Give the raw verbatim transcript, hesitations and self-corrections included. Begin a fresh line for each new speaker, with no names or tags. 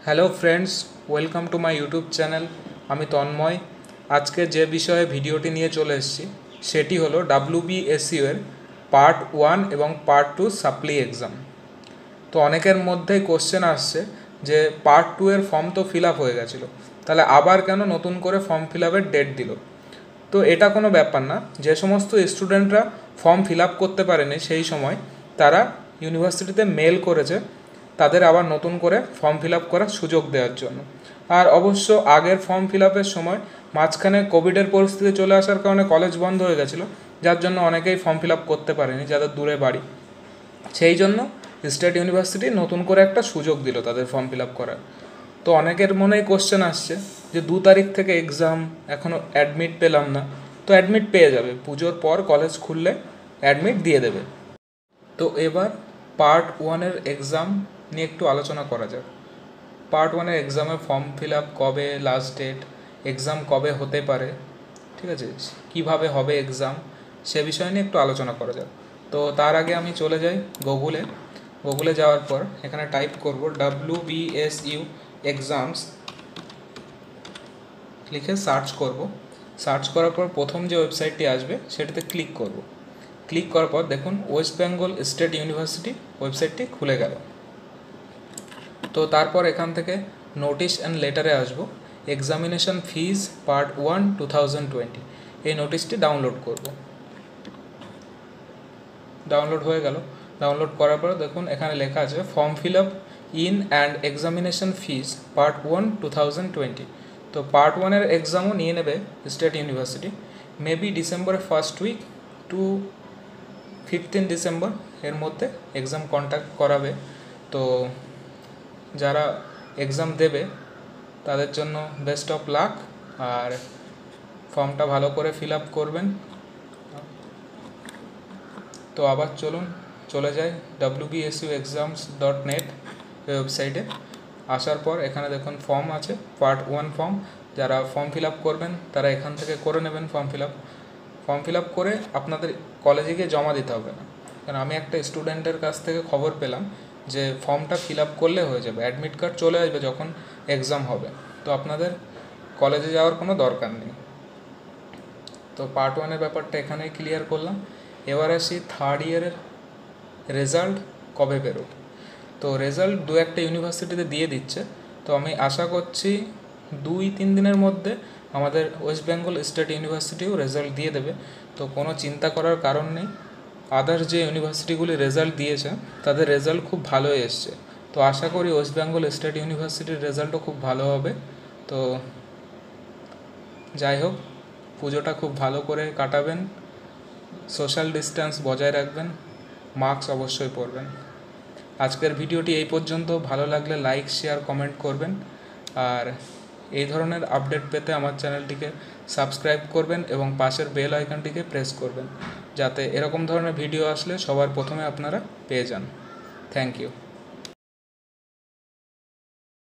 Hello friends, welcome to my YouTube channel. আমি তন্ময়। আজকে যে বিষয়ে ভিডিওটি নিয়ে চলে এসেছি সেটি হলো ডাব্লিউবিএসইউ এর পার্ট ওয়ান এবং পার্ট টু সাপ্লি এক্সাম। তো অনেকের মধ্যেই কোশ্চেন আসছে যে পার্ট টু এর ফর্ম তো ফিল আপ হয়ে গেছিলো, তাহলে আবার কেন নতুন করে ফর্ম ফিল আপের ডেট দিল। তো এটা কোনো ব্যাপার না। যে সমস্ত স্টুডেন্টরা ফর্ম ফিল আপ করতে পারেনি সেই সময় তারা ইউনিভার্সিটিতে মেল করেছে তাদের আবার নতুন করে ফর্ম ফিল আপ করার সুযোগ দেওয়ার জন্য। আর অবশ্য আগের ফর্ম ফিল আপের সময় মাঝখানে কোভিডের পরিস্থিতি চলে আসার কারণে কলেজ বন্ধ হয়ে গেছিলো, যার জন্য অনেকেই ফর্ম ফিল আপ করতে পারেনি যাদের দূরে বাড়ি। সেই জন্য স্টেট ইউনিভার্সিটি নতুন করে একটা সুযোগ দিল তাদের ফর্ম ফিল আপ করার। তো অনেকের মনেই কোশ্চেন আসছে যে দু তারিখ থেকে এক্সাম, এখনও অ্যাডমিট পেলাম না। তো অ্যাডমিট পেয়ে যাবে, পুজোর পর কলেজ খুললে অ্যাডমিট দিয়ে দেবে। তো এবার পার্ট ওয়ানের এক্সাম নিয়ে একটু আলোচনা করা যাক। পার্ট ওয়ানের এক্সামে ফর্ম ফিল আপ কবে লাস্ট ডেট, এক্সাম কবে হতে পারে, ঠিক আছে, কিভাবে হবে এক্সাম, সে বিষয় নিয়ে একটু আলোচনা করা যাক। তো তার আগে আমি চলে যাই গুগলে। গুগলে যাওয়ার পর এখানে টাইপ করব ডাব্লিউবিএসইউ এক্সামস, লিখে সার্চ করব। সার্চ করার পর প্রথম যে ওয়েবসাইটটি আসবে সেটাতে ক্লিক করব। ক্লিক করার পর দেখুন ওয়েস্ট বেঙ্গল স্টেট ইউনিভার্সিটি ওয়েবসাইটটি খুলে গেল। তো তারপর এখান থেকে নোটিশ অ্যান্ড লেটারে আসবো, examination fees part one two thousand twenty, এই নোটিশটি ডাউনলোড করব। ডাউনলোড হয়ে গেল। ডাউনলোড করার পর দেখুন এখানে লেখা আছে form fill up in and examination fees part one two thousand twenty. তো পার্ট ওয়ানের এক্সামও নিয়ে নেবে স্টেট ইউনিভার্সিটি, মেবি ডিসেম্বরের first week to fifteen December এর মধ্যে এক্সাম কন্ডাক্ট করাবে। তো যারা এক্সাম দেবে তাদের জন্য বেস্ট অফ লাক, আর ফর্মটা ভালো করে ফিল আপ করবেন। তো আবার চলুন চলে যাই ডাব্লিউবিএসইউ এক্সামস ডট নেট ওয়েবসাইটে। আসার পর এখানে দেখুন ফর্ম আছে, পার্ট ওয়ান ফর্ম। যারা ফর্ম ফিল আপ করবেন তারা এখান থেকে করে নেবেন form fill up. Form fill up করে আপনাদের কলেজে গিয়ে জমা দিতে হবে না, কারণ আমি একটা স্টুডেন্টের কাছ থেকে খবর পেলাম যে ফর্মটা ফিল আপ করলে হয়ে যাবে, অ্যাডমিট কার্ড চলে আসবে যখন এক্সাম হবে। তো আপনাদের কলেজে যাওয়ার কোনো দরকার নেই। তো পার্ট ওয়ানের ব্যাপারটা এখানেই ক্লিয়ার করলাম। এবার আসি থার্ড ইয়ারের রেজাল্ট কবে বেরোবে। তো রেজাল্ট দু একটা ইউনিভার্সিটিতে দিয়ে দিচ্ছে। তো আমি আশা করছি দুই তিন দিনের মধ্যে আমাদের ওয়েস্ট বেঙ্গল স্টেট ইউনিভার্সিটিও রেজাল্ট দিয়ে দেবে। তো কোনো চিন্তা করার কারণ নেই। আদার্স যে ইউনিভার্সিটিগুলি রেজাল্ট দিয়েছে তাদের রেজাল্ট খুব ভালোই এসছে। তো আশা করি ওয়েস্ট বেঙ্গল স্টেট ইউনিভার্সিটির রেজাল্টও খুব ভালো হবে। তো যাই হোক, পুজোটা খুব ভালো করে কাটাবেন, সোশ্যাল ডিস্টেন্স বজায় রাখবেন, মাস্ক অবশ্যই পরবেন। আজকের ভিডিওটি এই পর্যন্ত। ভালো লাগলে লাইক, শেয়ার, কমেন্ট করবেন। আর এই ধরনের আপডেট পেতে আমার চ্যানেলটিকে সাবস্ক্রাইব করবেন এবং পাশের বেল আইকনটিকে প্রেস করবেন, যাতে এরকম ধরনের ভিডিও আসলে সবার প্রথমে আপনারা পেয়ে যান। Thank you.